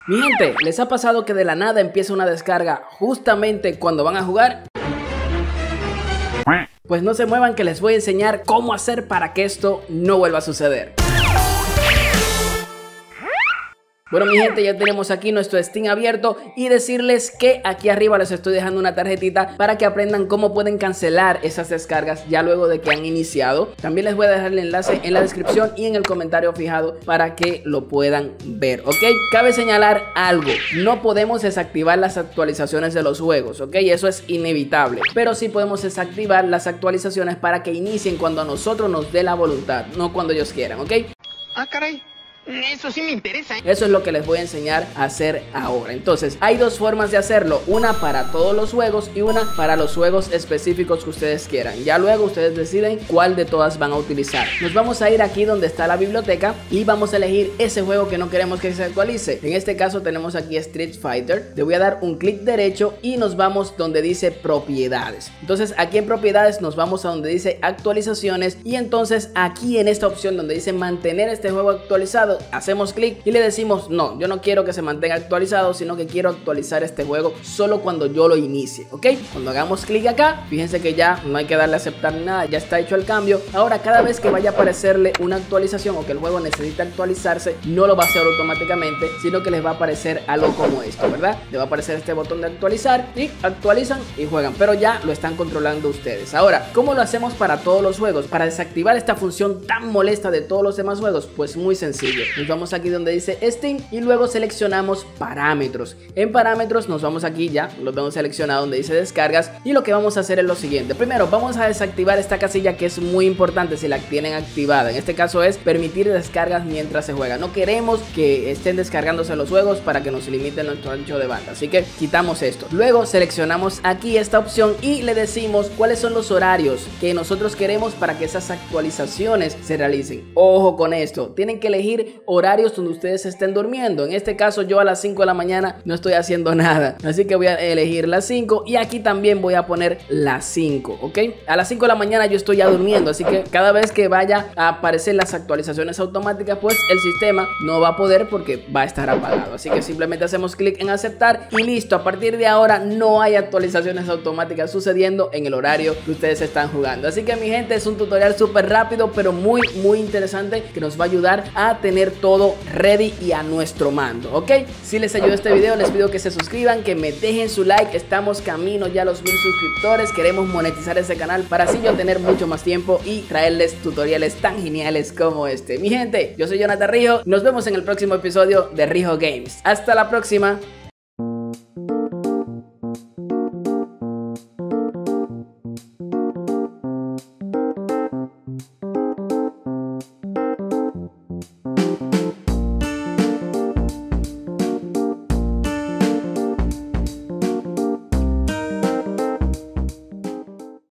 Mi gente, ¿les ha pasado que de la nada empieza una descarga justamente cuando van a jugar? Pues no se muevan que les voy a enseñar cómo hacer para que esto no vuelva a suceder. Bueno, mi gente, ya tenemos aquí nuestro Steam abierto y decirles que aquí arriba les estoy dejando una tarjetita para que aprendan cómo pueden cancelar esas descargas ya luego de que han iniciado. También les voy a dejar el enlace en la descripción y en el comentario fijado para que lo puedan ver, ¿ok? Cabe señalar algo, no podemos desactivar las actualizaciones de los juegos, ¿ok? Eso es inevitable, pero sí podemos desactivar las actualizaciones para que inicien cuando a nosotros nos dé la voluntad, no cuando ellos quieran, ¿ok? Ah, caray. Eso sí me interesa. Eso es lo que les voy a enseñar a hacer ahora. Entonces, hay dos formas de hacerlo. Una para todos los juegos y una para los juegos específicos que ustedes quieran. Ya luego ustedes deciden cuál de todas van a utilizar. Nos vamos a ir aquí donde está la biblioteca y vamos a elegir ese juego que no queremos que se actualice. En este caso tenemos aquí Street Fighter. Le voy a dar un clic derecho y nos vamos donde dice propiedades. Entonces aquí en propiedades nos vamos a donde dice actualizaciones y entonces aquí en esta opción donde dice mantener este juego actualizado, hacemos clic y le decimos no, yo no quiero que se mantenga actualizado, sino que quiero actualizar este juego solo cuando yo lo inicie, ¿ok? Cuando hagamos clic acá, fíjense que ya no hay que darle a aceptar ni nada, ya está hecho el cambio. Ahora cada vez que vaya a aparecerle una actualización o que el juego necesita actualizarse, no lo va a hacer automáticamente, sino que les va a aparecer algo como esto, ¿verdad? Le va a aparecer este botón de actualizar y actualizan y juegan, pero ya lo están controlando ustedes. Ahora, ¿cómo lo hacemos para todos los juegos? Para desactivar esta función tan molesta de todos los demás juegos, pues muy sencillo. Nos vamos aquí donde dice Steam y luego seleccionamos parámetros. En parámetros nos vamos aquí, ya lo vemos seleccionado donde dice descargas, y lo que vamos a hacer es lo siguiente. Primero vamos a desactivar esta casilla que es muy importante si la tienen activada. En este caso es permitir descargas mientras se juega. No queremos que estén descargándose los juegos para que nos limiten nuestro ancho de banda, así que quitamos esto. Luego seleccionamos aquí esta opción y le decimos cuáles son los horarios que nosotros queremos para que esas actualizaciones se realicen. Ojo con esto, tienen que elegir horarios donde ustedes estén durmiendo. En este caso yo a las 5 de la mañana no estoy haciendo nada, así que voy a elegir las 5 y aquí también voy a poner las 5, ¿ok? A las 5 de la mañana yo estoy ya durmiendo, así que cada vez que vaya a aparecer las actualizaciones automáticas, pues el sistema no va a poder porque va a estar apagado. Así que simplemente hacemos clic en aceptar y listo. A partir de ahora no hay actualizaciones automáticas sucediendo en el horario que ustedes están jugando. Así que mi gente, es un tutorial súper rápido pero muy interesante que nos va a ayudar a tener todo ready y a nuestro mando, ¿ok? Si les ayudó este video, les pido que se suscriban, que me dejen su like. Estamos camino ya a los 1000 suscriptores. Queremos monetizar ese canal para así yo tener mucho más tiempo y traerles tutoriales tan geniales como este. Mi gente, yo soy Jonathan Rijo. Nos vemos en el próximo episodio de Rijo Games. Hasta la próxima.